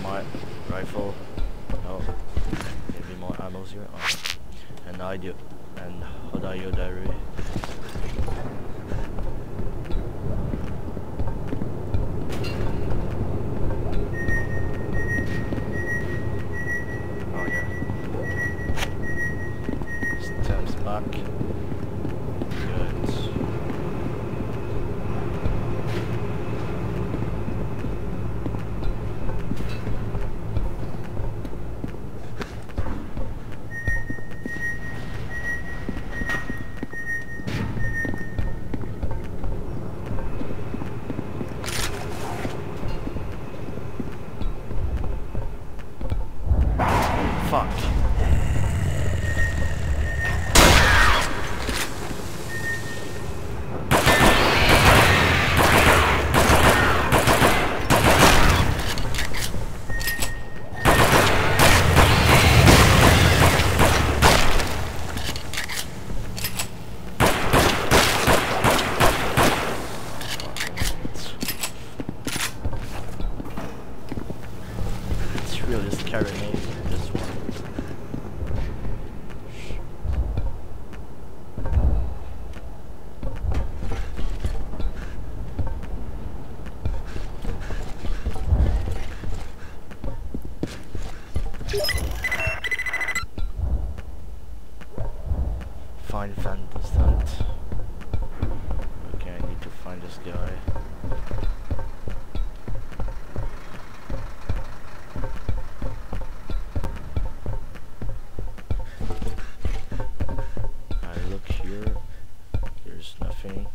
my rifle. No, maybe more ammo here. Oh. And audio and audio diary. Oh yeah. Stems back. Good. Fuck. It's really scaring me, this one. Find Van Descent. Okay, I need to find this guy. I look here. There's nothing.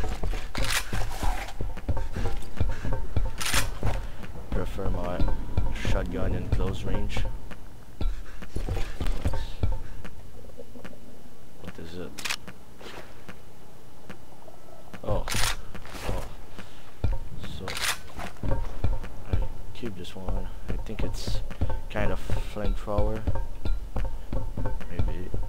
Prefer my shotgun in close range. What is it? Oh. Oh. So I keep this one. I think it's kind of flamethrower. Maybe.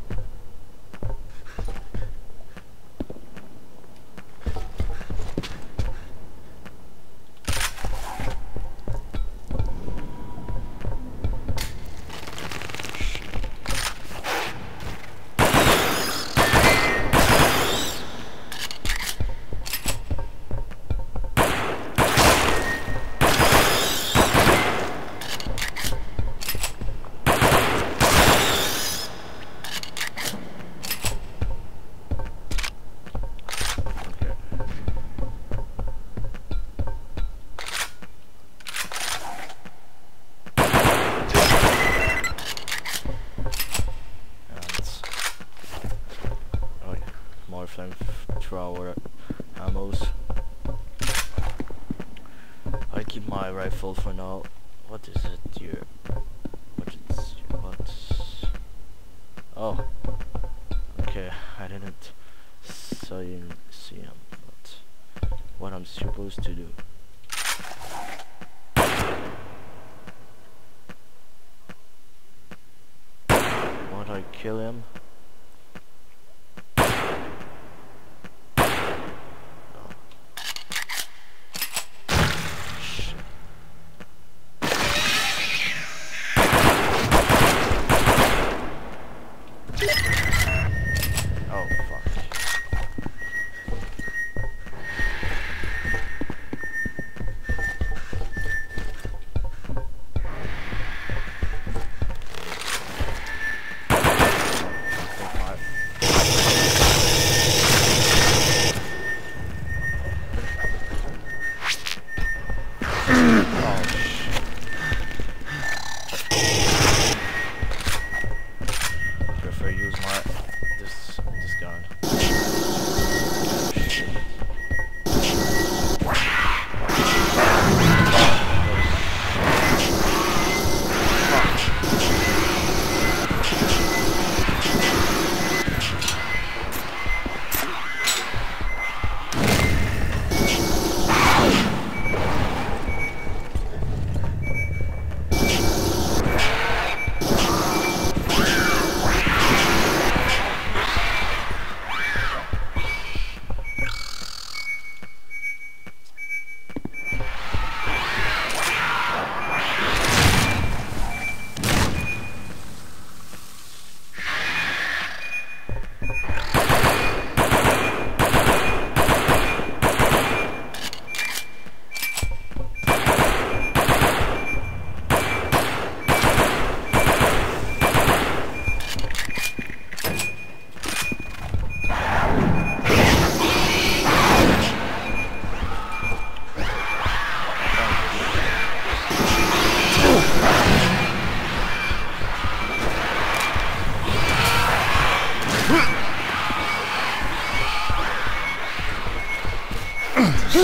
Flamethrower ammos. I keep my rifle for now. What is it here? What? Oh. Okay, I didn't see him, but what I'm supposed to do. Won't I kill him? Oh fuck.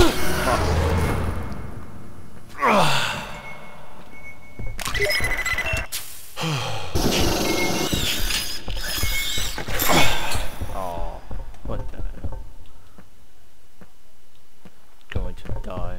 Oh, what the hell? Going to die.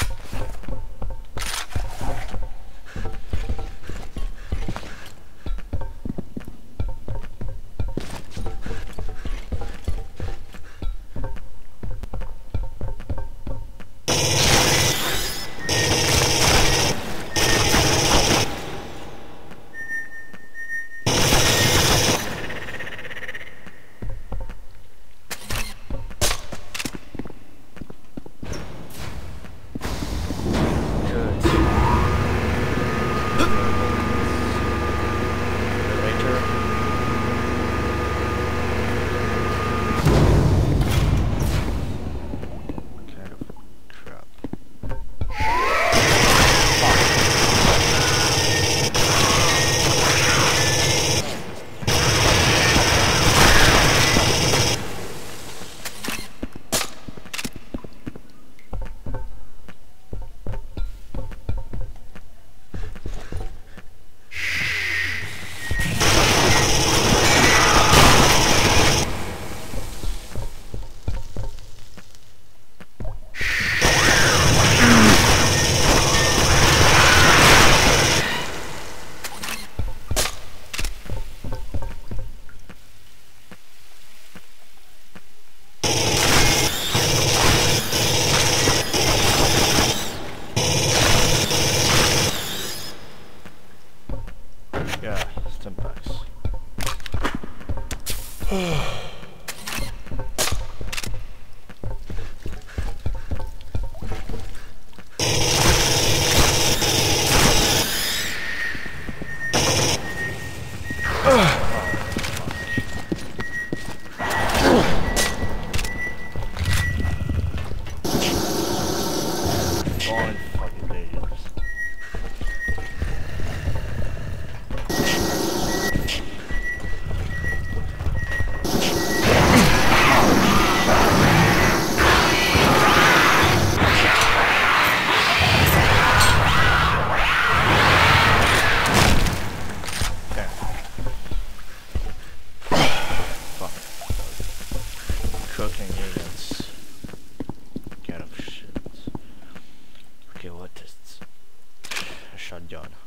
Yeah, Stimpaks. Falling fucking days. Cooking agents. Get up shit. Okay, what is this? A shotgun.